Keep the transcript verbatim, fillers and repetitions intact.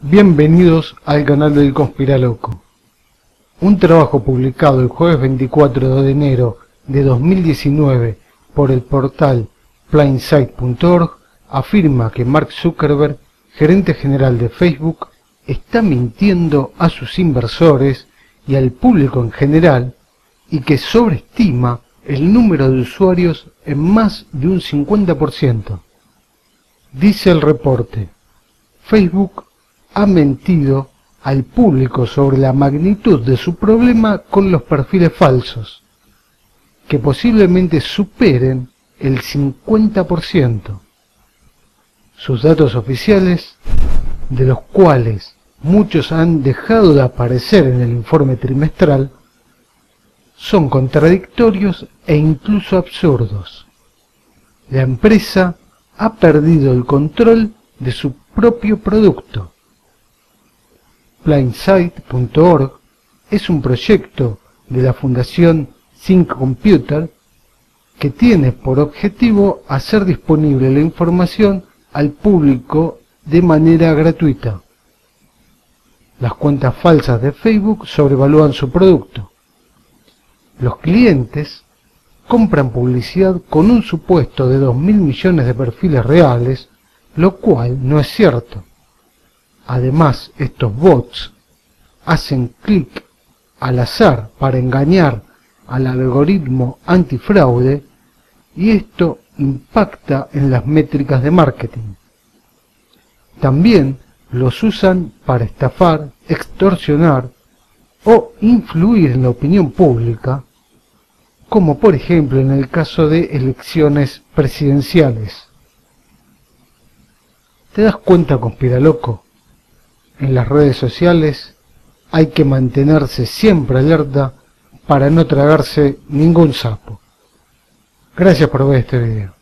Bienvenidos al canal del Conspiraloco. Un trabajo publicado el jueves veinticuatro de enero de dos mil diecinueve por el portal plainsight punto org afirma que Mark Zuckerberg, gerente general de Facebook, está mintiendo a sus inversores y al público en general y que sobreestima el número de usuarios en más de un cincuenta por ciento. Dice el reporte: Facebook ha mentido al público sobre la magnitud de su problema con los perfiles falsos, que posiblemente superen el cincuenta por ciento. Sus datos oficiales, de los cuales muchos han dejado de aparecer en el informe trimestral, son contradictorios e incluso absurdos. La empresa ha perdido el control de su propio producto. plainsight punto org es un proyecto de la Fundación Think Computer que tiene por objetivo hacer disponible la información al público de manera gratuita. Las cuentas falsas de Facebook sobrevalúan su producto. Los clientes compran publicidad con un supuesto de dos mil millones de perfiles reales, lo cual no es cierto. Además, estos bots hacen clic al azar para engañar al algoritmo antifraude y esto impacta en las métricas de marketing. También los usan para estafar, extorsionar o influir en la opinión pública, como por ejemplo en el caso de elecciones presidenciales. ¿Te das cuenta, conspiraloco? En las redes sociales hay que mantenerse siempre alerta para no tragarse ningún sapo. Gracias por ver este video.